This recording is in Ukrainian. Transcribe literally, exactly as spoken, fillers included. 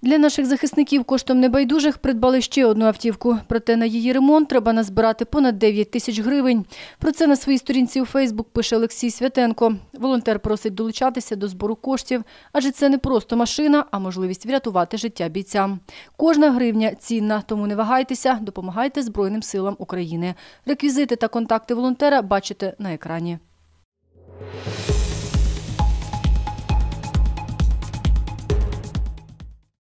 Для наших захисників коштом небайдужих придбали ще одну автівку. Проте на її ремонт треба назбирати понад дев'ять тисяч гривень. Про це на своїй сторінці у Фейсбук пише Олексій Святенко. Волонтер просить долучатися до збору коштів, адже це не просто машина, а можливість врятувати життя бійцям. Кожна гривня цінна, тому не вагайтеся, допомагайте Збройним силам України. Реквізити та контакти волонтера бачите на екрані.